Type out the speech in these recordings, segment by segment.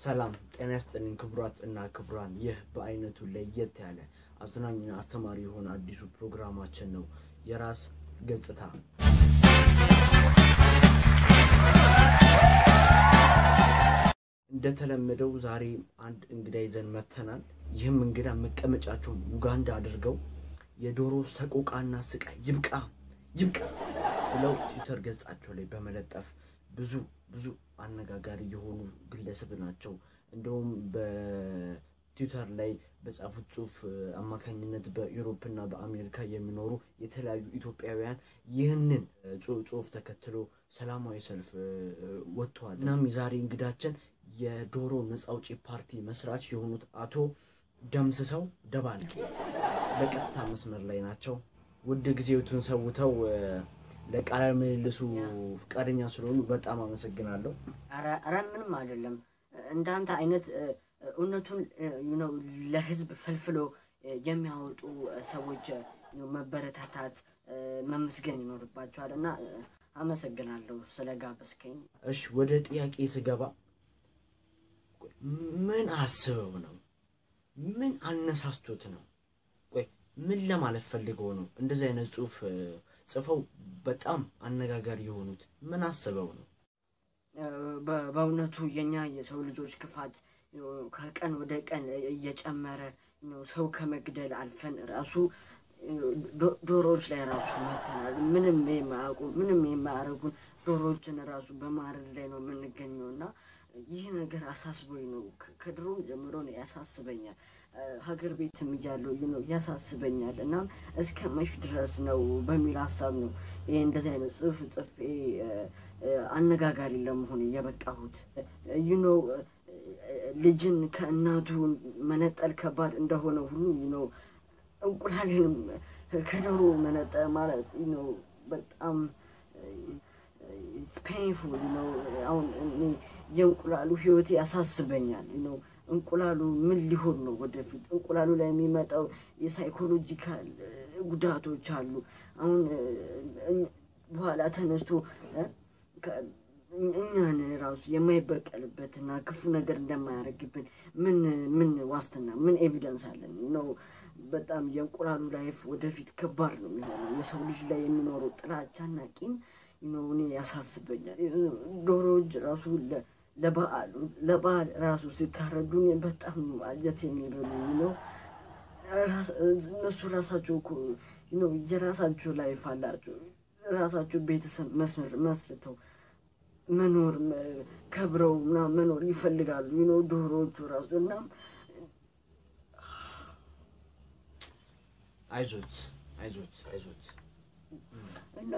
ሰላም ጤና ይስጥልኝ ክቡራት እና ክቡራን ይህ በአይነቱ ለየት ያለ አዝናኝና አስተማሪ የሆነ አዲሱ ፕሮግራማችን ነው የራስ ገጽታ እንደተለመደው ዛሬ አንድ እንግዳ ይዘን መተናል ይህም እንግዳ መቀመጫቸው ዩጋንዳ አድርገው የዶሮ ሰቆቃና ስቃይ ይብቃ ብለው ትዊተር ገጻቸው ላይ በመለጠፍ ብዙ አነጋጋሪ የሆኑ ግለሰብ ናቸው እንደውም በትዊተር ላይ በጻፉት ጽሁፍ አማካኝነት በዩሮፕና በአሜሪካ የሚኖሩ የተለያዩ ኢትዮጵያውያን ይህንን ጽሁፍ ተከትሎ ሰላማዊ ሰልፍ ወጥተዋል እናም ዛሬ እንግዳችን የዶሮ ነፃ አውጪ ፓርቲ መስራች የሆኑት አቶ ደምስሰው ደባልቄ በቀጥታ መስመር ላይ ናቸው ውድ ጊዜዎትን ሰውተው ለቃለ ምልልሱ ፍቃደኛ ስለሆኑ በጣም አመሰግናለሁ አረ ምንም አይደለም እንዳንተ አይነት እውነቱን ለህዝብ ፈልፍሎ የሚያወጡ ሰዎች መበረታታት መመስገን ይኖርባቸዋልና አመሰግናለሁ ስለጋበዝከኝ እሺ ወደ ጥያቄ ስገባ ምን አስበው ነው ምን አነሳስቶት ነው ቆይ ምን ለማለት ፈልገው ነው እንደዚህ አይነት ጽሁፍ ጽፈው በጣም አነጋጋሪ የሆኑት ምን አስበው ነው በእውነቱ የኛ የሰው ልጆች ክፋት ከቀን ወደ ቀን እየጨመረ ሰው ከመግደል አልፈን ራሱ ዶሮዎች ላይ ራሱ መተናል ምንም የማያረጉን ዶሮዎችን ራሱ በማረድ ላይ ነው የምንገኘውና ይህ ነገር አሳስቦኝ ነው ከድሮ ጀምሮ ነው ያሳስበኛል ሀገር ቤትም ይያለው ያሳስበኛል እና እስከ መሽ ድረስ ነው በሚል ሐሳብ ነው ይሄ እንደዚህ አይነት ጽፌ አነጋጋሪ ለመሆን የበቃሁት ልጅን ከእናቱ መነጠል ከባድ እንደሆነ ሁሉ እንቁላልን ከዶሮ መነጠል ማለት በጣም painful አሁን የእንቁላሉ ህይወት ያሳስበኛል እንቁላሉ ምን ሊሆን ነው ወደፊት እንቁላሉ ላይ የሚመጣው የሳይኮሎጂካል ጉዳቶች አሉ አሁን በኋላ ተነስቶ እኛን ራሱ የማይበቀልበትና ክፉ ነገር እንደማያረግብን ምን ዋስትና ምን ኤቪደንስ አለን በጣም የእንቁላሉ ላይፍ ወደፊት ከባድ ነው የሚሆነው የሰው ልጅ ላይ የሚኖረው ጥላቻና ቂም እኔ ያሳስበኛል ዶሮዎች ራሱ ለበዓል ራሱ ሲታረዱኝ በጣም አጀት የሚበሉ እነሱ ራሳቸው የራሳቸው ላይፍ አላቸው ራሳቸው ቤተሰብ መስርተው መኖር ከብረው መኖር ይፈልጋሉ ዶሮዎቹ ራሱ እና አይዞት እና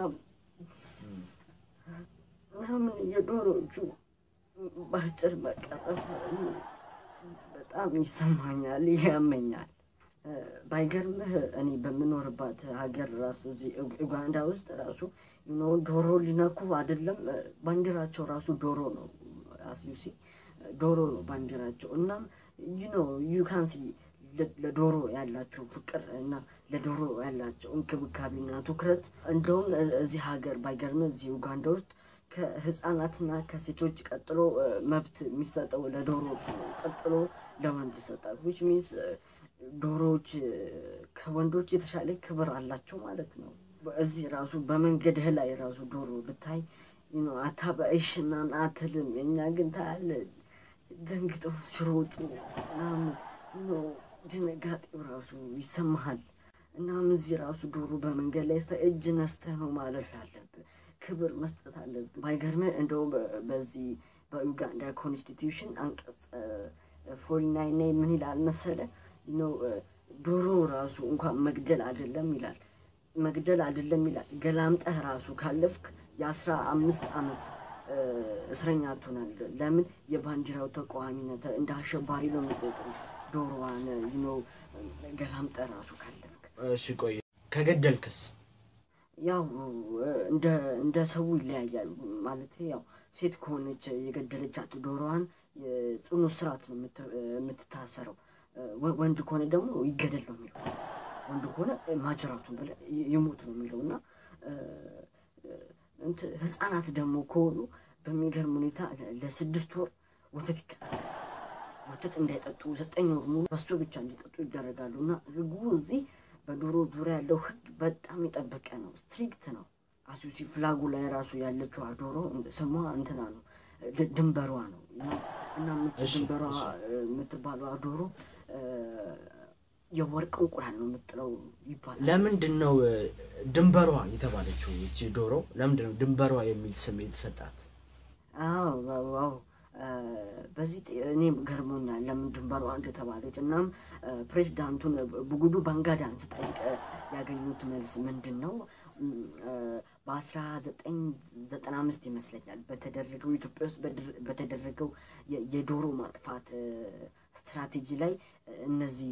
ምናምን የዶሮዎቹ ባጭር መቀጠፍ በጣም ይሰማኛል ያመኛል ባይገርምህ እኔ በመኖርባት ሀገር ራሱ እዚህ ኡጋንዳ ውስጥ ራሱ ዶሮ ሊነኩ አይደለም ባንዲራቸው ራሱ ዶሮ ነው አስዩሲ ዶሮ ነው ባንዲራቸው እና you can see ለዶሮ ያላቸው ፍቅር እና ለዶሮ ያላቸው እንክብካቤና ትኩረት እንደውም እዚህ ሀገር ባይገርምህ እዚህ ኡጋንዳ ውስጥ ከህፃናትና ከሴቶች ቀጥሎ መብት የሚሰጠው ለዶሮዎች ቀጥሎ ለወንድ ይሰጣል which means ዶሮዎች ከወንዶች የተሻለ ክብር አላቸው ማለት ነው እዚህ ራሱ በመንገድህ ላይ ራሱ ዶሮ ብታይ አታባይሽና አትልም እኛ ግን ታያለ ደንግጠው ሲሮጡ ድንጋጤው ራሱ ይሰማሃል እና እዚህ ራሱ ዶሮ በመንገድ ላይ እጅ ነስተህ ነው ማለፍ ያለብህ ክብር መስጠት አለብህ ባይገርምህ እንደው በዚህ በኡጋንዳ ኮንስቲቲዩሽን አንቀጽ 49 ምን ይላል መሰለህ ዶሮ ራሱ እንኳን መግደል አይደለም ይላል ገላምጠህ ራሱ ካለፍክ የ15 አመት እስረኛ ትሆናለህ ለምን የባንዲራው ተቋሚነት እንደ አሸባሪ ነው የሚቆጥረው ዶሮዋን ገላምጠህ ራሱ ካለፍክ እሺ ቆይ ከገደልክስ ያው እንደ ሰው ይለያያል ማለት ያው ሴት ከሆነች የገደለቻት ዶሮዋን ጽኑ እስራት ነው የምትታሰረው ወንድ ከሆነ ደግሞ ይገደል ነው የሚለው ወንድ ከሆነ ማጅራቱን በለ ይሞት ነው የሚለውና ህፃናት ደግሞ ከሆኑ በሚገርም ሁኔታ ለ6 ወር ወተት ይከራከራል ወተት እንዳይጠጡ 9 ወር ሙሉ በሱ ብቻ እንዲጠጡ ይደረጋሉና ህጉ እዚህ በዶሮ ዙሪያ ያለው ህግ በጣም የጠበቀ ነው፣ ስትሪክት ነው። አሱሲ ፍላጉ ላይ ራሱ ያለችው ዶሮ ስሟ እንትና ነው፣ ድንበሯ ነው እና ድንበሯ የምትባለው ዶሮ የወርቅ እንቁላል ነው የምትጥለው ይባላል። ለምንድን ነው ድንበሯ የተባለችው? እቺ ዶሮ ለምንድን ነው ድንበሯ የሚል ስም የተሰጣት? አዎ በዚህ እኔም ገርሞኛል ለምን ድንበሯ እንደተባለች። እናም ፕሬዝዳንቱን ቡጉዱ ባንጋዳን ስጠይቅ ያገኙት መልስ ምንድን ነው? በ1995 ይመስለኛል በተደረገው ኢትዮጵያ ውስጥ በተደረገው የዶሮ ማጥፋት ስትራቴጂ ላይ እነዚህ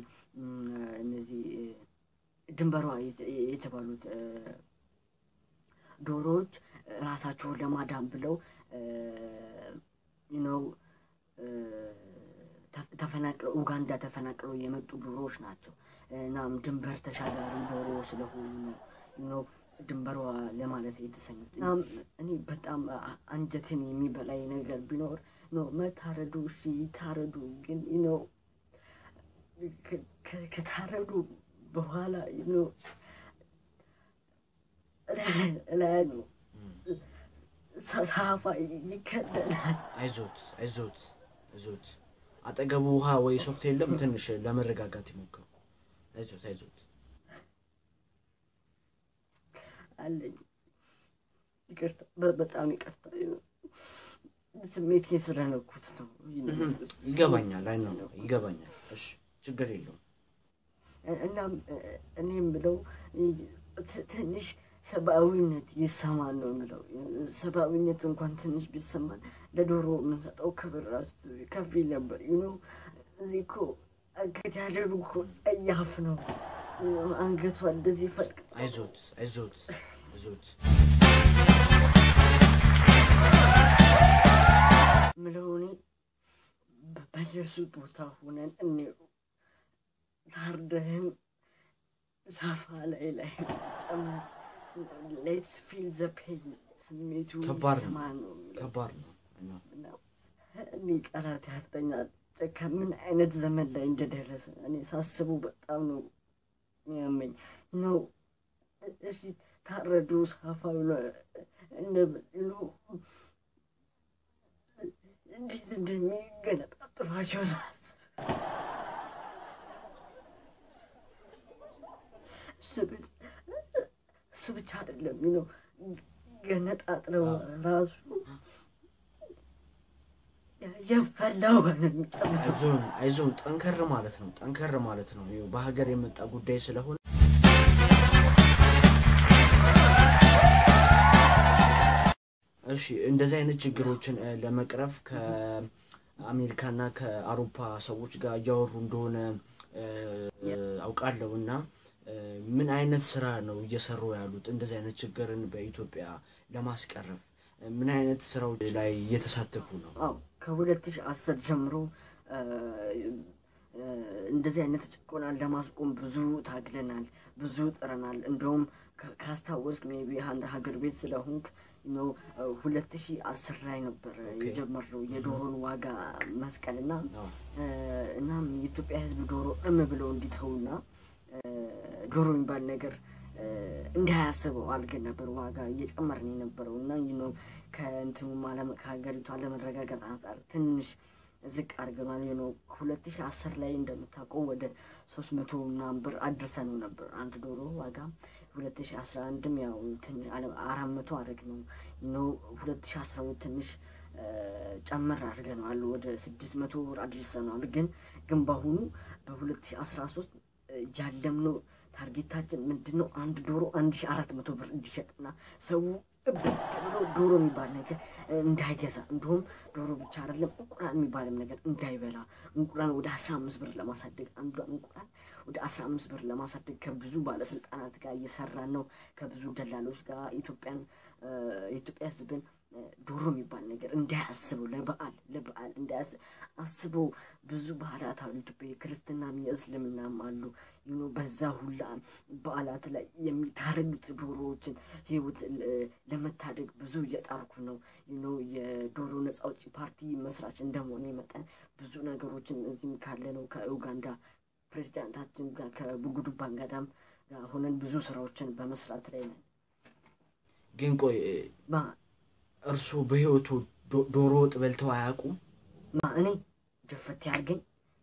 ድንበሯ የተባሉት ዶሮዎች ራሳቸውን ለማዳን ብለው ተፈናቅለው ኡጋንዳ ተፈናቅለው የመጡ ዶሮዎች ናቸው። እናም ድንበር ተሻጋሪ ዶሮ ስለሆኑ ነው ድንበሯ ለማለት የተሰኙት። እናም እኔ በጣም አንጀትን የሚበላኝ ነገር ቢኖር ነው መታረዱ። እሺ ይታረዱ፣ ግን ከታረዱ በኋላ ላይ ነው ሳፋ ይከደናል። አይዞት አጠገቡ ውሃ ወይ ሶፍት የለም? ትንሽ ለመረጋጋት ይሞክሩ። አይዞት አለኝ። ይቅርታ፣ በጣም ይቅርታ። ስሜቴን ስለነኩት ነው። ይገባኛል። ይገባኛል። እሺ ችግር የለውም። እናም እኔ የምለው ትንሽ ሰብአዊነት ይሰማን ነው የምለው። ሰብአዊነት እንኳን ትንሽ ቢሰማን ለዶሮ የምንሰጠው ክብር ራሱ ከፍ ይል ነበር። እዚህ እኮ አገዳደሉ እኮ ጸያፍ ነው። አንገቷ እንደዚህ ፈቅ። አይዞት ምለው እኔ በነሱ ቦታ ሆነን ታርደህም ሳፋ ላይ ጨመር ሌትስ ፊል ዘ ፔን ስሜቱ ይሰማን ነው። ከባድ ነው። እኔ ቃላት ያጥረኛል። ከምን አይነት ዘመን ላይ እንደደረሰ እኔ ሳስቡ በጣም ነው የሚያመኝ። እሺ ታረዱ ሳፋ ብሎ እንዴት እንደሚገነጣጥሏቸው እሱ ብቻ አይደለም ገነጣጥለው ራሱ የፈላው ነው። አይዞን ጠንከር ማለት ነው። በሀገር የመጣ ጉዳይ ስለሆነ እሺ እንደዚህ አይነት ችግሮችን ለመቅረፍ ከአሜሪካና ከአውሮፓ ሰዎች ጋር እያወሩ እንደሆነ አውቃለሁና ምን አይነት ስራ ነው እየሰሩ ያሉት? እንደዚህ አይነት ችግርን በኢትዮጵያ ለማስቀረፍ ምን አይነት ስራዎች ላይ እየተሳተፉ ነው? ከ2010 ጀምሮ እንደዚህ አይነት ጭቆናን ለማስቆም ብዙ ታግለናል፣ ብዙ ጥረናል። እንደውም ካስታወስክ ሜቢ አንድ ሀገር ቤት ስለሆንክ 2010 ላይ ነበር የጀመረው የዶሮን ዋጋ መስቀልና እናም የኢትዮጵያ ሕዝብ ዶሮ ብለው እንዲተውና ዶሮ የሚባል ነገር እንዳያስበው አልገን ነበር ዋጋ እየጨመርን የነበረው እና ከእንትኑ ከሀገሪቷ ለመረጋጋት አንጻር ትንሽ ዝቅ አድርገናል። 2010 ላይ እንደምታውቀው ወደ 300 ምናምን ብር አድርሰነው ነበር አንድ ዶሮ ዋጋ። 2011ም ያው 400 አድርገነው 2012 ትንሽ ጨመር አድርገናል ወደ 600 ብር አድርሰናል። ግን በአሁኑ በ2013 ያለምነው ታርጌታችን ምንድነው? አንድ ዶሮ 1400 ብር እንዲሸጥና ሰው ዶሮ የሚባል ነገር እንዳይገዛ፣ እንዲሁም ዶሮ ብቻ አይደለም እንቁላል የሚባልም ነገር እንዳይበላ እንቁላል ወደ 15 ብር ለማሳደግ አንዱ እንቁላል ወደ 15 ብር ለማሳደግ ከብዙ ባለስልጣናት ጋር እየሰራን ነው። ከብዙ ደላሎች ጋር የኢትዮጵያ ሕዝብን ዶሮ የሚባል ነገር እንዳያስበው ለበዓል እንዳያስበው ብዙ ባህላት አሉ ኢትዮጵያ ክርስትናም የእስልምናም አሉ በዛ ሁላ በዓላት ላይ የሚታረዱት ዶሮዎችን ህይወት ለመታደግ ብዙ እየጣርኩ ነው የዶሮ ነፃ አውጪ ፓርቲ መስራች እንደሆነ መጠን ብዙ ነገሮችን እዚህም ካለ ነው ከኡጋንዳ ፕሬዝዳንታችን ጋር ከቡጉዱ ባንጋዳም ጋር ሆነን ብዙ ስራዎችን በመስራት ላይ ነን ግን ቆይ እርሱ በህይወቱ ዶሮ ወጥ በልተው አያውቁም እኔ ደፈት ያርገኝ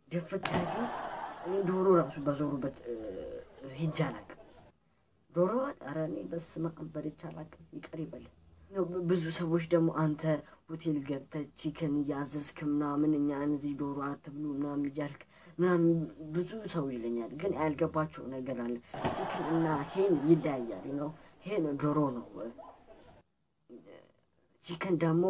እኔ ዶሮ ራሱ በዞሩበት ሂጅ አላውቅም ዶሮ ወጥ ኧረ እኔ በስመ አብ በልቼ አላውቅም ይቅር ይበል ብዙ ሰዎች ደግሞ አንተ ሆቴል ገብተህ ቺክን እያዘዝክ ምናምን እኛን እዚህ ዶሮ አትብሉ ምናምን እያልክ ምናምን ብዙ ሰው ይለኛል ግን ያልገባቸው ነገር አለ ቺክን እና ሄን ይለያያል ሄን ዶሮ ነው ቺክን ደግሞ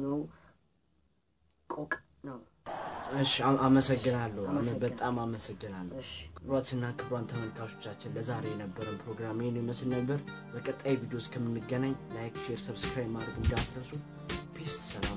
ቆቅ ነው እሺ አመሰግናለሁ በጣም አመሰግናለሁ እሺ ክቡራትና ክቡራን ተመልካቾቻችን ለዛሬ የነበረን ፕሮግራም ይሄን ይመስል ነበር በቀጣይ ቪዲዮ እስከምንገናኝ ላይክ ሼር ሰብስክራይብ ማድረግ እንዳትረሱ ፒስ